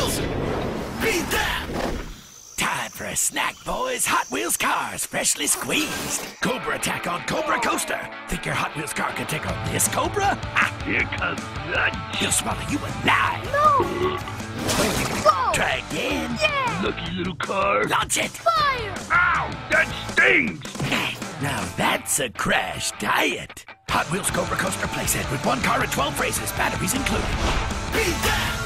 Wheels! Beat them! Time for a snack, boys. Hot Wheels cars, freshly squeezed. Cobra attack on Cobra Coaster. Think your Hot Wheels car can take on this Cobra? Ha! Here comes lunch. He'll swallow you alive. No! Whoa! Try again. Yeah! Lucky little car. Launch it. Fire! Ow! That stings! Now that's a crash diet. Hot Wheels Cobra Coaster playset with one car and 12 races, batteries included. Beat that!